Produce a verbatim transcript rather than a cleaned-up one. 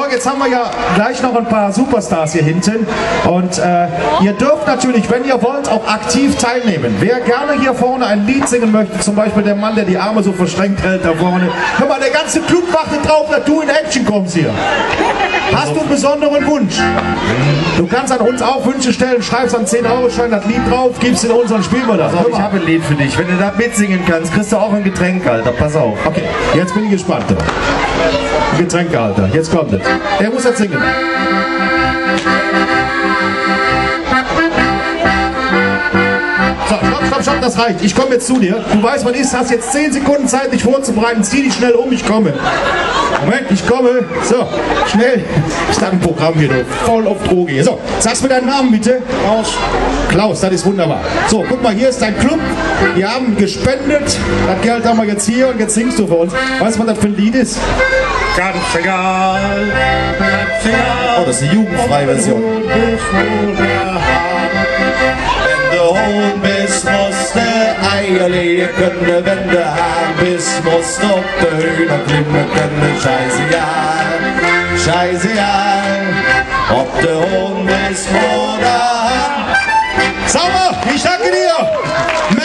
So, jetzt haben wir ja gleich noch ein paar Superstars hier hinten. Und äh, ihr dürft natürlich, wenn ihr wollt, auch aktiv teilnehmen. Wer gerne hier vorne ein Lied singen möchte, zum Beispiel der Mann, der die Arme so verschränkt hält da vorne. Hör mal, der ganze Club wartet drauf, dass du in Action kommst hier. Hast du einen besonderen Wunsch? Du kannst an uns auch Wünsche stellen, schreibst an zehn Euro Schein das Lied drauf, gibst in unseren Spielen wir das. So, ich habe ein Lied für dich. Wenn du da mitsingen kannst, kriegst du auch ein Getränk, Alter. Pass auf. Okay, jetzt bin ich gespannt. Getränke, Alter. Jetzt kommt es. Er muss jetzt singen. So, stopp, stopp, stopp, das reicht. Ich komme jetzt zu dir. Du weißt, was ist, hast jetzt zehn Sekunden Zeit, dich vorzubereiten. Zieh dich schnell um, ich komme. Moment, ich komme. So, schnell. Ich starte ein Programm hier, du. Voll auf Droge hier. So, sagst mir deinen Namen bitte. Klaus. Klaus, das ist wunderbar. So, guck mal, hier ist dein Club. Wir haben gespendet. Das Geld haben wir jetzt hier und jetzt singst du für uns. Weißt du, was das für ein Lied ist? Ganz egal. Ganz egal. Oh, das ist eine jugendfreie Version. Wenn du Hohn bist, musst du Eier legen können. Wenn du Hahn bist, musst du auf der Hühner klimmen können. Scheißegal, scheißegal, ob du Hohn bist oder Hahn. Sauber, ich danke dir.